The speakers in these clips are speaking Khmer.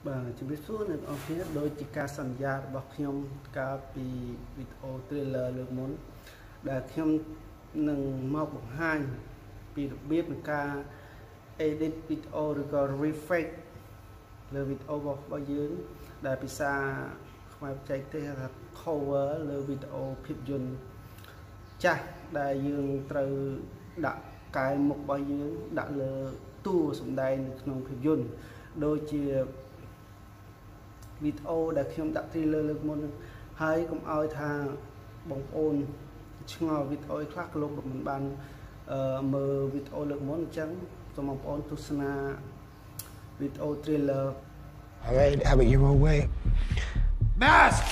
បាទជំរាបសួរអ្នកនរគ្នាដោយជាការសន្យារបស់ខ្ញុំកាលពីវីដេអូ trailer លើកមុនដែលខ្ញុំនឹងមកបង្ហាញពីរបៀបនៃការ edit វីដេអូឬក៏ reflect លើវីដេអូរបស់យើងដែលភាសាខ្មែរបច្ចេកទេសថា cover លើវីដេអូភាពយន្តចាស់ដែលយើងត្រូវដាក់កែមុខរបស់យើងដាក់លើតួសម្ដែងនៅក្នុងភាពយន្តដូចជាវីដេអូដែលខ្ញុំដាក់ trailer លើកមុនហើយកុំឲ្យថាបងប្អូនឆ្ងល់វីដេអូខ្លះក៏លោកមិនបានមើលវីដេអូលើកមុនអញ្ចឹងសូមបងប្អូនទស្សនាវីដេអូ trailer All right, have it your own way. Mask!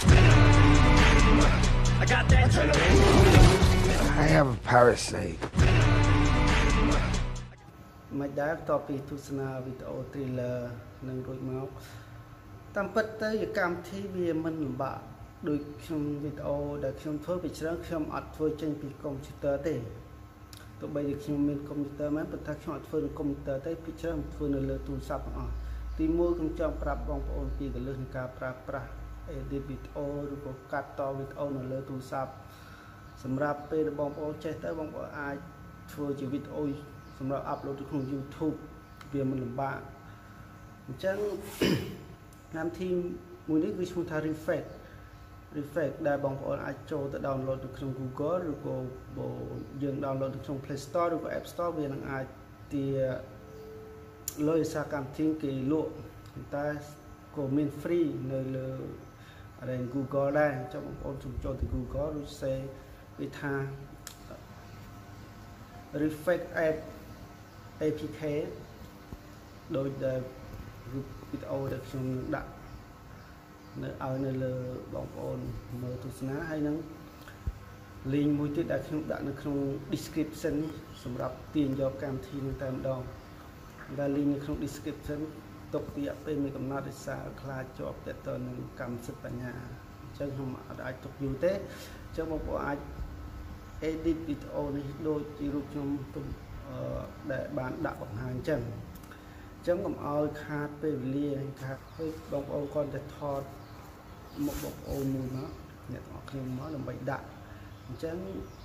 I got that. I have a parasite. មិនដែរតពីទស្សនាវីដេអូ trailer នឹងរួចមកតាមពិតទៅជាកម្មវិធីវាមិនលំបាកដូចខ្ញុំវីដេអូដែលខ្ញុំធ្វើពីច្រើនខ្ញុំអត់ធ្វើចេញពីកុំព្យូទ័រទេទោះបីជាខ្ញុំមានកុំព្យូទ័រមែនប៉ុន្តែខ្ញុំអត់ធ្វើនៅកុំព្យូទ័រទេពីច្រើនធ្វើនៅលើទូរស័ព្ទទាំងអស់ទី1ខ្ញុំចង់ប្រាប់បងប្អូនពីកលឹះនៃការប្រើប្រាស់ edit វីដេអូឬក៏កាត់តវីដេអូនៅលើទូរស័ព្ទសម្រាប់ពេលដែលបងប្អូនចេះទៅបងប្អូនអាចធ្វើជាវីដេអូសម្រាប់ upload ទៅក្នុង YouTube វាមិនលំបាកអញ្ចឹងកម្មវិធីមួយនេះគឺឈ្មោះថា reflect ដែលបងប្អូនអាចចូលទៅ download នៅក្នុង Google ឬក៏យើង download នៅក្នុង Play Store ឬក៏ App Store វានឹងអាចទាលុយសារកម្មវិធីគេលក់តែក៏មាន free នៅលើ Google ដែរអញ្ចឹងបងប្អូនចូលទៅ Google ឬសេវាថា reflect app APK ដោយដែលវីដេអូដែលខ្ញុំនឹងដាក់នៅឲ្យនៅលើបងប្អូនមើលទស្សនាហើយនឹង link មួយទៀតដែលខ្ញុំដាក់នៅក្នុង description សម្រាប់ទាញយកកម្មវិធីនឹងតែម្ដងដែល link នៅក្នុង description ទុកពីពេលមានកំណត់ដោយសារខ្លាចជាប់ទាក់ទងនឹងកម្មសិទ្ធិបញ្ញាអញ្ចឹងខ្ញុំអាចទុកយូរទេអញ្ចឹងបងប្អូនអាច edit វីដេអូនេះដូចជារូបខ្ញុំដែលបានដាក់បង្ហាញអញ្ចឹងកុំឲ្យខាតពេលវេលាខាតពេកបងប្អូនគាត់តែថតមកបងប្អូនមួយមកអ្នកទាំងអស់គ្នាមកដើម្បីដាក់អញ្ចឹង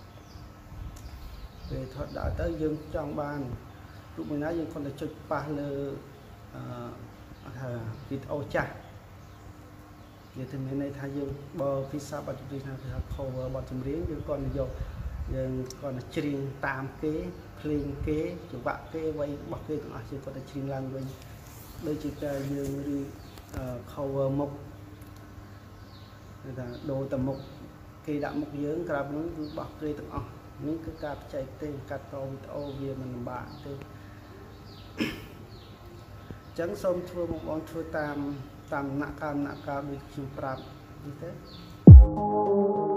ពេលថតដាក់ទៅយើងចង់បានរូបមួយណាយើងគាត់តែចុចប៉ះលើថាវីដេអូចាស់និយាយទៅមានន័យថាយើងបើភាសាបទចម្រៀងថា cover បទចម្រៀងយើងគាត់យកយើងគាត់តែច្រៀងតាមគេភ្លេងគេចង្វាក់គេអ្វីរបស់គេទាំងអស់ជាគាត់តែច្រៀងឡើងវិញដូចជាតែយើងឬ cover មុខគឺថាដូរតែមុខគេដាក់មុខយើងក្រៅពីនោះគឺរបស់គេទាំងអស់នេះគឺការបច្ចេកទេសកាត់តវីដេអូវាមិនលំបាកទេអញ្ចឹងសូមធ្វើបងប្អូនធ្វើតាមដំណាក់កាលដូចខ្ញុំប្រាប់នេះទេ